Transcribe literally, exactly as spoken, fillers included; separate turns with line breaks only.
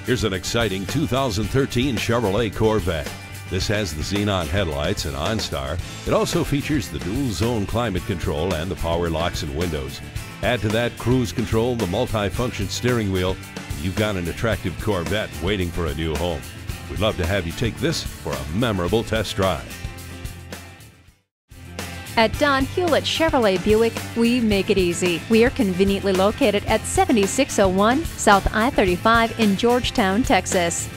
Here's an exciting two thousand thirteen Chevrolet Corvette. This has the xenon headlights and OnStar. It also features the dual zone climate control and the power locks and windows. Add to that cruise control, the multi-function steering wheel. You've got an attractive Corvette waiting for a new home. We'd love to have you take this for a memorable test drive.
At Don Hewlett Chevrolet Buick, we make it easy. We are conveniently located at seventy-six oh one South I thirty-five in Georgetown, Texas.